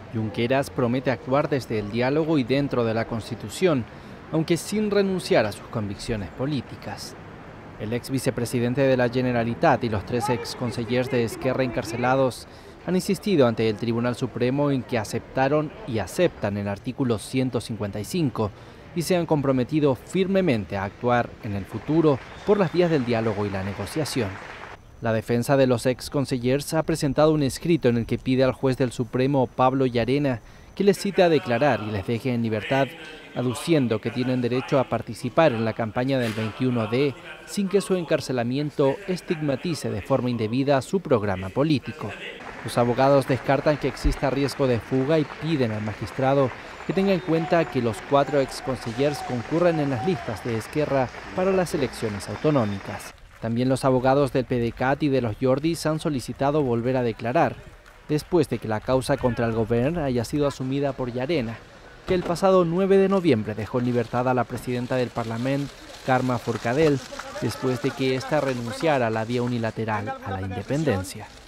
Junqueras promete actuar desde el diálogo y dentro de la Constitución, aunque sin renunciar a sus convicciones políticas. El ex vicepresidente de la Generalitat y los 3 ex consellers de Esquerra encarcelados han insistido ante el Tribunal Supremo en que aceptaron y aceptan el artículo 155 y se han comprometido firmemente a actuar en el futuro por las vías del diálogo y la negociación. La defensa de los ex consellers ha presentado un escrito en el que pide al juez del Supremo, Pablo Llarena, que les cite a declarar y les deje en libertad, aduciendo que tienen derecho a participar en la campaña del 21D sin que su encarcelamiento estigmatice de forma indebida su programa político. Los abogados descartan que exista riesgo de fuga y piden al magistrado que tenga en cuenta que los 4 ex consellers concurren en las listas de Esquerra para las elecciones autonómicas. También los abogados del PDeCAT y de los Jordis han solicitado volver a declarar, después de que la causa contra el gobierno haya sido asumida por Llarena, que el pasado 9 de noviembre dejó en libertad a la presidenta del Parlamento, Carme Forcadell, después de que ésta renunciara a la vía unilateral a la independencia.